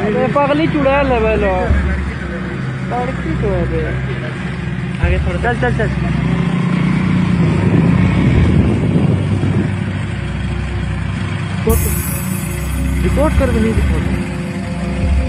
अरे पगली चुड़ैल लेवल लड़की तो है बे। आगे थोड़ा चल चल चल। रिकॉर्ड कर भी नहीं दिखा।